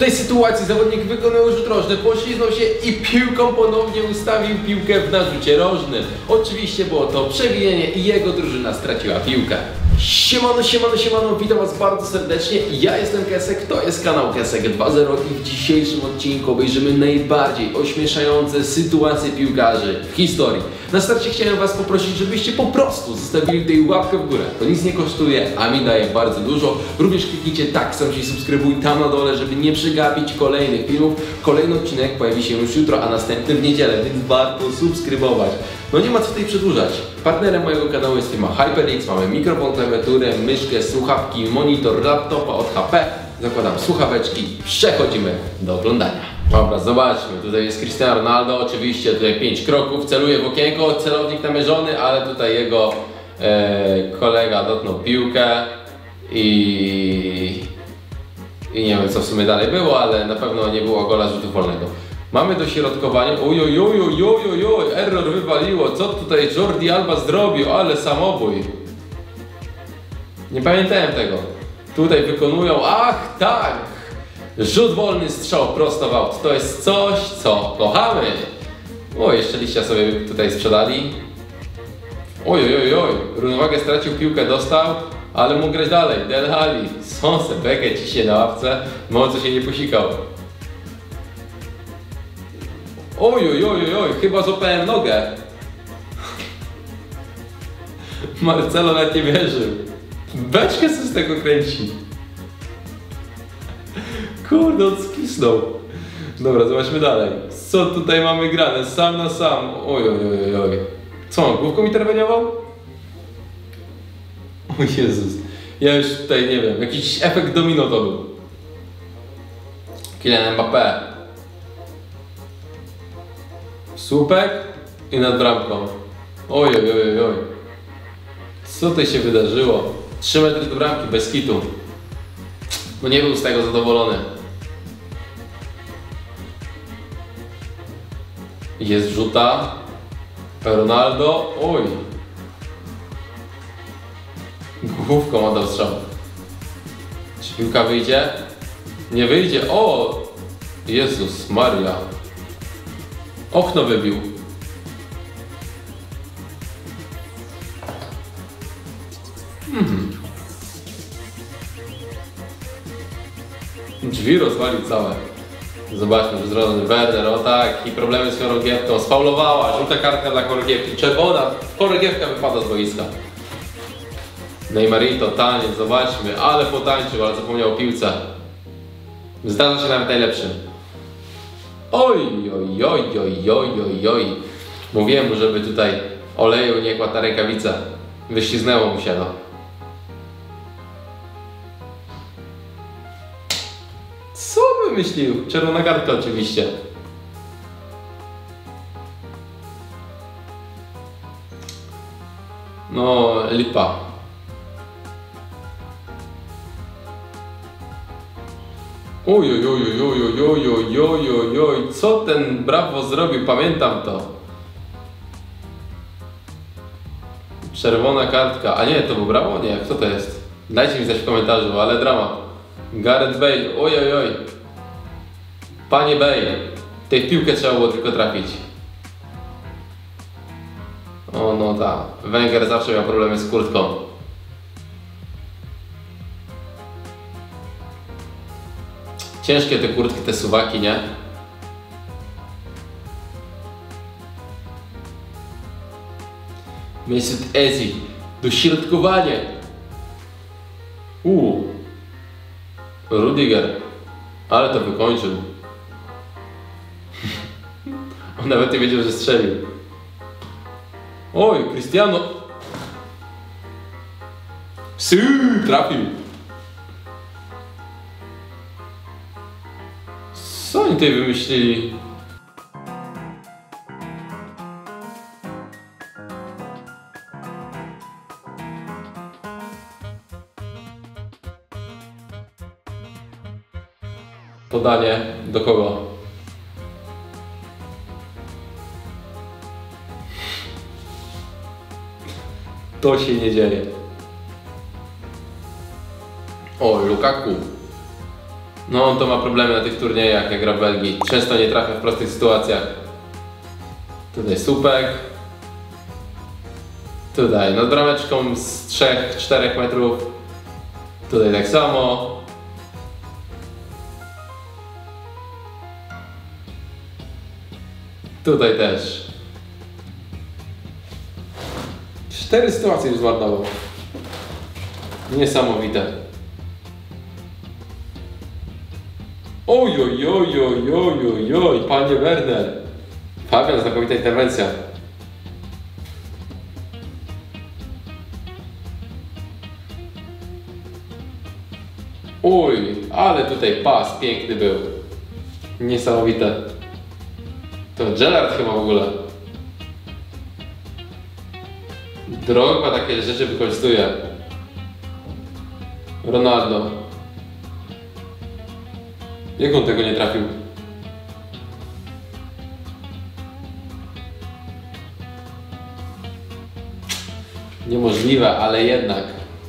tej sytuacji zawodnik wykonał rzut rożny, poślizgnął się i piłką ponownie ustawił piłkę w narzucie rożnym. Oczywiście było to przewinienie i jego drużyna straciła piłkę. Siemano, siemano, siemano, witam was bardzo serdecznie. Ja jestem Kesek, to jest kanał Kesek 2.0 i w dzisiejszym odcinku obejrzymy najbardziej ośmieszające sytuacje piłkarzy w historii. Na starcie chciałem was poprosić, żebyście po prostu zostawili tutaj łapkę w górę. To nic nie kosztuje, a mi daje bardzo dużo. Również kliknijcie tak samo się subskrybuj tam na dole, żeby nie przegapić kolejnych filmów. Kolejny odcinek pojawi się już jutro, a następny w niedzielę, więc warto subskrybować. No nie ma co tutaj przedłużać. Partnerem mojego kanału jest firma HyperX. Mamy mikrofon, klawiaturę, myszkę, słuchawki, monitor laptopa od HP. Zakładam słuchaweczki, przechodzimy do oglądania. Dobra, zobaczmy. Tutaj jest Cristiano Ronaldo, oczywiście tutaj 5 kroków, celuje w okienko, celownik namierzony, ale tutaj jego kolega dotknął piłkę i nie wiem co w sumie dalej było, ale na pewno nie było gola z rzutu wolnego. Mamy dośrodkowanie. Ojojojojojojoj, error wywaliło. Co tutaj Jordi Alba zrobił? Ale samobój. Nie pamiętałem tego. Tutaj wykonują. Ach, tak! Rzut wolny, strzał prosto w aut. To jest coś, co kochamy. O, jeszcze liścia sobie tutaj sprzedali. Ojojojoj, równowagę stracił, piłkę dostał, ale mógł grać dalej. Del Ali, Sonse, Bekę ciśnie na ławce. Mocno się nie posikał. Ojojojojoj, chyba złapałem nogę. Marcelo nawet nie wierzył. Beczkę co z tego kręci. Kurde, on skisnął. Dobra, zobaczmy dalej. Co tutaj mamy grane? Sam na sam. Ojojojoj. Co on, główką interweniował? O Jezus. Ja już tutaj nie wiem, jakiś efekt domino to był. Kylian Mbappé. Słupek i nad bramką. Ojojojoj. Co tutaj się wydarzyło? 3 metry do bramki, bez kitu. No nie był z tego zadowolony. Jest rzuta. Ronaldo. Oj. Główką oddał strzał. Czy piłka wyjdzie? Nie wyjdzie. O! Jezus Maria. Okno wybił. Drzwi rozwalił całe. Zobaczmy, że zrobiony Werner, o tak, i problemy z chorągiewką. Sfaulowała, żółta kartka dla chorągiewki, czerwona, chorągiewka wypada z boiska. Neymarito, taniec, zobaczmy, ale potańczył, ale zapomniał o piłce. Zdarza się nawet najlepszym. Oj, oj, oj, oj, oj, oj, oj. Mówiłem mu, żeby tutaj oleju nie kładł na rękawicę. Wyśliznęło mu się no. Co wymyślił? Czerwona kartka oczywiście. No, lipa. Oj, oj, oj, oj, oj, oj, oj, oj, oj, oj, co ten Brawo zrobił, pamiętam to. Czerwona kartka, a nie, to był Brawo? Nie, kto to jest? Dajcie mi znać w komentarzu, ale drama. Gareth Bale, oj, oj, oj. Panie Bale, tej piłkę trzeba było tylko trafić. O no tak, Wenger zawsze miał problemy z kurtką. Ciężkie te kurtki, te suwaki, nie? Mesut Özil, dośrodkowanie. Rudiger, ale to wykończył. On nawet nie wiedział, że strzelił. Oj, Cristiano. Trafił. Co oni tutaj wymyślili? Podanie do kogo? To się nie dzieje. O, Lukaku. No on to ma problemy na tych turniejach, jak gra w Belgii. Często nie trafia w prostych sytuacjach. Tutaj słupek. Tutaj nad brameczką z 3-4 metrów. Tutaj tak samo. Tutaj też. 4 sytuacje już zmarnował. Niesamowite. Oj, oj, oj, oj, oj, oj, oj, panie Werner. Fabian, znakomita interwencja. Uj, ale tutaj pas piękny był. Niesamowite. To Gerrard chyba w ogóle. Drogba takie rzeczy wykorzystuje. Ronaldo. Jak on tego nie trafił? Niemożliwe, ale jednak.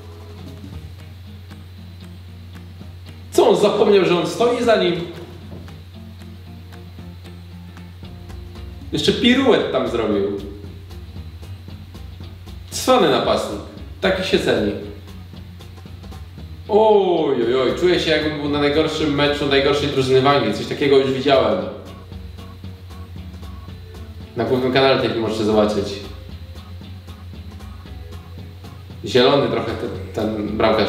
Co on zapomniał, że on stoi za nim? Jeszcze piruet tam zrobił. Cwany napastnik. Taki się ceni. Oj, oj, oj. Czuję się, jakbym był na najgorszym meczu najgorszej drużyny w Anglii. Coś takiego już widziałem. Na głównym kanale taki możecie zobaczyć. Zielony trochę ten bramkarz.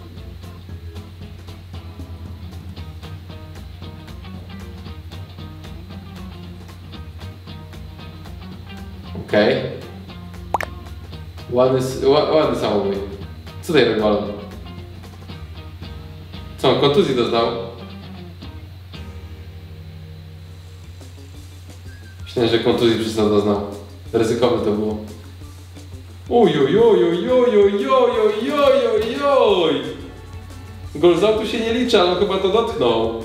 Okej. Ładny samobój. Co tutaj robi balon? Co on kontuzji doznał? Myślałem, że kontuzji przez to doznał. Ryzykowne to było. Oj, oj, oj, oj, oj, oj, oj, oj, oj, oj. Gol z autu się nie liczy, ale chyba to dotknął.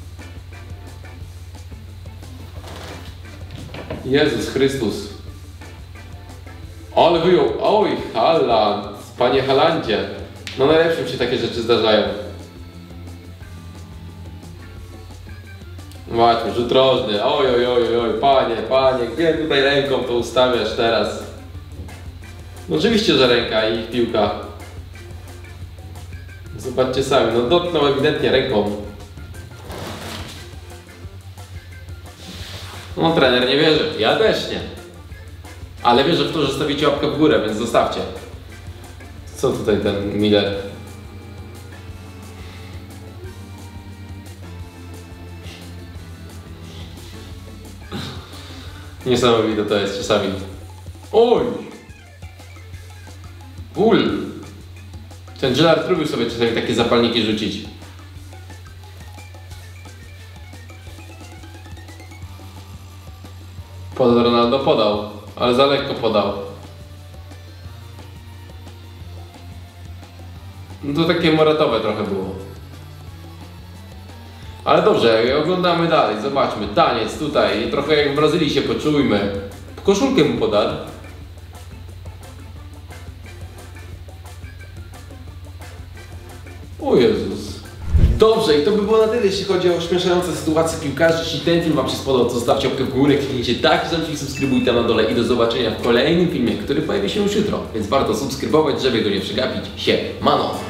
Jezus Chrystus. Ale wyjął. Oj, Haaland. Panie Haalandzie. No najlepszym się takie rzeczy zdarzają. Właśnie, rzut rożny. Oj, oj, oj, oj, panie, gdzie tutaj ręką to ustawiasz teraz? No oczywiście, że ręka i piłka. Zobaczcie sami, no dotknął ewidentnie ręką. No trener nie wierzy, ja też nie. Ale wierzę w to, że stawicie łapkę w górę, więc zostawcie. Co tutaj ten Miller? Niesamowite to jest czasami. Oj! Ból! Ten Gerrard lubił sobie czasami takie zapalniki rzucić. Podał Ronaldo, podał, ale za lekko podał. No to takie moratowe trochę było. Ale dobrze, oglądamy dalej, zobaczmy. Taniec tutaj, trochę jak w Brazylii się poczujmy. Koszulkę mu podał. O Jezus. Dobrze, i to by było na tyle, jeśli chodzi o ośmieszające sytuacje piłkarzy. Jeśli ten film Wam się spodobał, to zostawcie łapkę w górę, kliknijcie taki sam, subskrybuj tam na dole i do zobaczenia w kolejnym filmie, który pojawi się już jutro. Więc warto subskrybować, żeby go nie przegapić. Siemano!